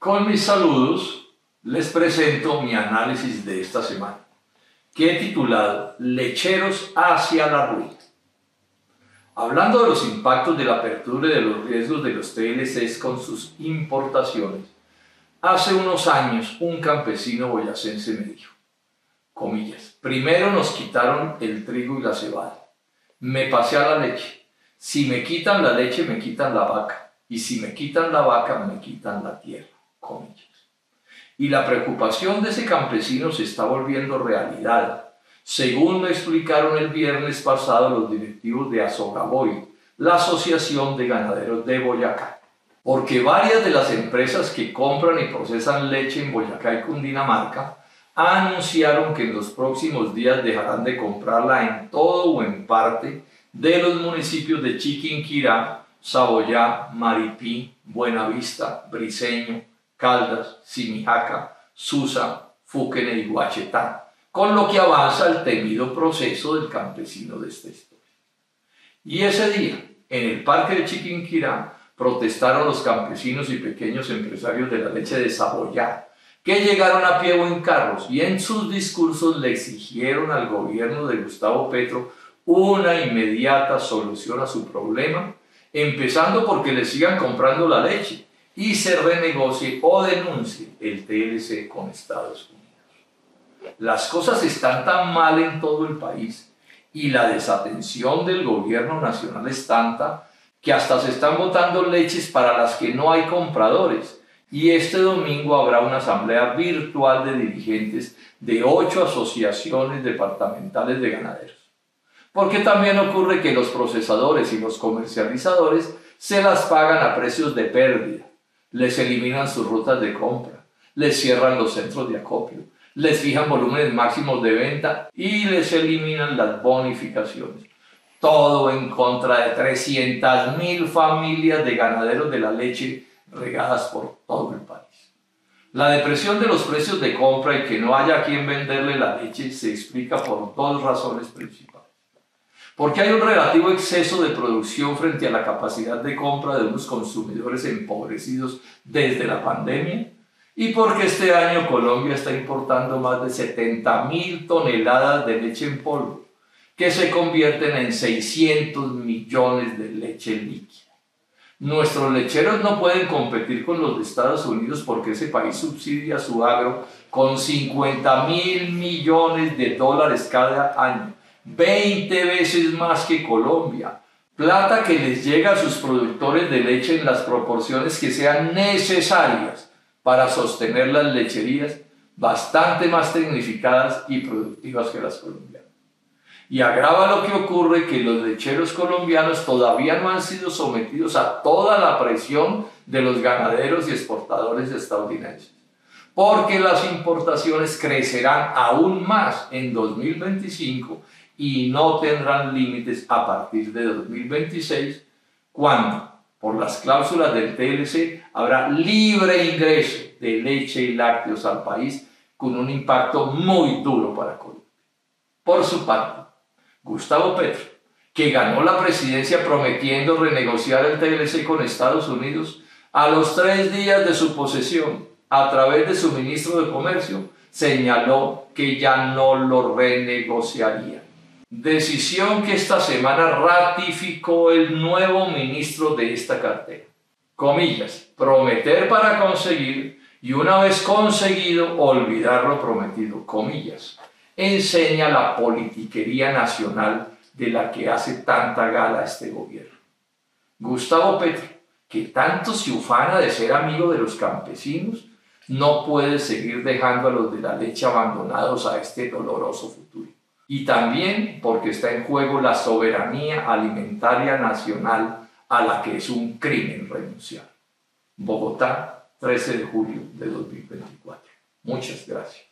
Con mis saludos, les presento mi análisis de esta semana, que he titulado Lecheros hacia la ruina. Hablando de los impactos de la apertura y de los riesgos de los TLCs con sus importaciones, hace unos años un campesino boyacense me dijo, comillas, primero nos quitaron el trigo y la cebada, me pasé a la leche, si me quitan la leche me quitan la vaca, y si me quitan la vaca me quitan la tierra, comillas. Y la preocupación de ese campesino se está volviendo realidad, según me explicaron el viernes pasado los directivos de Asogaboy, la Asociación de Ganaderos de Boyacá. Porque varias de las empresas que compran y procesan leche en Boyacá y Cundinamarca anunciaron que en los próximos días dejarán de comprarla en todo o en parte de los municipios de Chiquinquirá, Saboyá, Maripí, Buenavista, Briceño, Caldas, Simijaca, Susa, Fuquene y Guachetá, con lo que avanza el temido proceso del campesino de esta historia. Y ese día, en el parque de Chiquinquirá, protestaron los campesinos y pequeños empresarios de la leche de Saboyá, que llegaron a pie o en carros y en sus discursos le exigieron al gobierno de Gustavo Petro una inmediata solución a su problema, empezando porque le sigan comprando la leche y se renegocie o denuncie el TLC con Estados Unidos. Las cosas están tan mal en todo el país y la desatención del gobierno nacional es tanta que hasta se están botando leches para las que no hay compradores. Y este domingo habrá una asamblea virtual de dirigentes de 8 asociaciones departamentales de ganaderos. Porque también ocurre que los procesadores y los comercializadores se las pagan a precios de pérdida, les eliminan sus rutas de compra, les cierran los centros de acopio, les fijan volúmenes máximos de venta y les eliminan las bonificaciones. Todo en contra de 300.000 familias de ganaderos de la leche regadas por todo el país. La depresión de los precios de compra y que no haya a quien venderle la leche se explica por dos razones principales. Porque hay un relativo exceso de producción frente a la capacidad de compra de unos consumidores empobrecidos desde la pandemia y porque este año Colombia está importando más de 70.000 toneladas de leche en polvo, que se convierten en 600 millones de leche líquida. Nuestros lecheros no pueden competir con los de Estados Unidos porque ese país subsidia su agro con $50.000 millones cada año, 20 veces más que Colombia, plata que les llega a sus productores de leche en las proporciones que sean necesarias para sostener las lecherías bastante más tecnificadas y productivas que las colombianas. Y agrava lo que ocurre que los lecheros colombianos todavía no han sido sometidos a toda la presión de los ganaderos y exportadores estadounidenses, porque las importaciones crecerán aún más en 2025 y no tendrán límites a partir de 2026, cuando, por las cláusulas del TLC, habrá libre ingreso de leche y lácteos al país con un impacto muy duro para Colombia. Por su parte, Gustavo Petro, que ganó la presidencia prometiendo renegociar el TLC con Estados Unidos, a los 3 días de su posesión, a través de su ministro de Comercio, señaló que ya no lo renegociaría. Decisión que esta semana ratificó el nuevo ministro de esta cartera. Comillas, prometer para conseguir y una vez conseguido olvidar lo prometido, comillas. Enseña la politiquería nacional de la que hace tanta gala este gobierno. Gustavo Petro, que tanto se ufana de ser amigo de los campesinos, no puede seguir dejando a los de la leche abandonados a este doloroso futuro. Y también porque está en juego la soberanía alimentaria nacional a la que es un crimen renunciar. Bogotá, 13 de julio de 2024. Muchas gracias.